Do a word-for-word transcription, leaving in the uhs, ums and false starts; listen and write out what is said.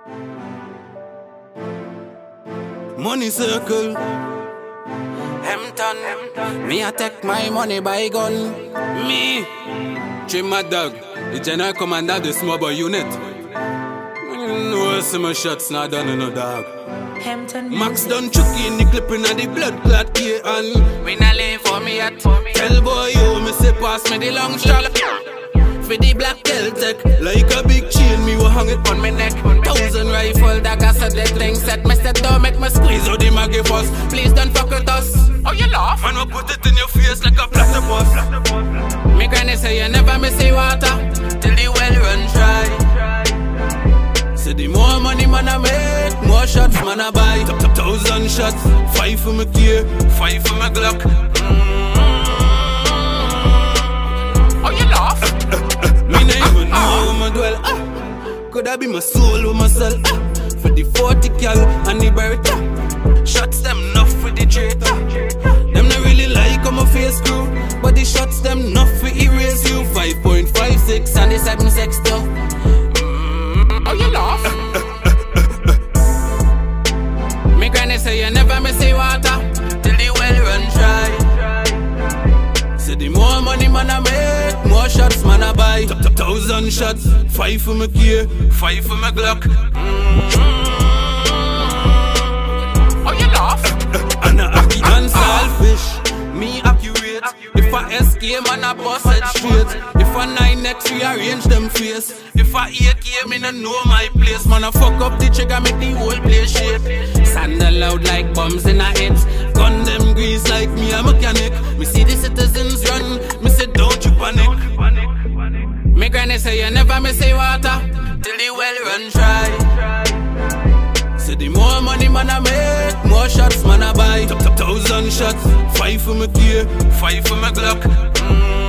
Money circle. Hampton. Me I take my money by gun. Me. Jim Mad Dog, the general commander of the small boy unit. No some shots not done in no dog. Hampton Max done chucky in the clipping of the blood clot here and we not lay for me yet. Tell boy you me say pass me the long strap. For the black Celtic, like a big chain, me will hang it on my neck. Thousand rifle dagger said that thing set me set don't make me squeeze out the maggie fuss. Please don't fuck with us. Oh you laugh? Man will put it in your face like a platypus. Me granny say you never miss the water till the well run dry. Say the more money man I make, more shots man I buy. Thousand shots, five for my gear, five for my Glock. Mm-hmm. Oh you laugh? Me not even know how my dwell. Ah. Could I be my soul or myself? Ah. For the forty cal and the bird. Ah. Shots them enough for the traitor. Ah. Them not really like how my face crew, but the shots them enough for erase you. Five point five six and the seven six two. Mm. Oh you laugh? Me granny say you never miss the water till the well run dry. Say the more money man I make, more shots man I buy. Thousand shots, five for my gear, five for my Glock. Mm-hmm. Oh you laugh? And I happy and selfish, me accurate. If I escape man I bust it straight. If I nine next rearrange them face. If I eight K me no know my place. Man I fuck up the trigger make the whole place shake. Sandal loud like bombs in our heads. Gun them grease like me a mechanic. Me see the citizens run, me say don't you panic. Me granny say you never miss the water till the well run dry. Say the more money man I make, more shots man I buy. Thousand shots, five for my gear, five for my Glock. Mm.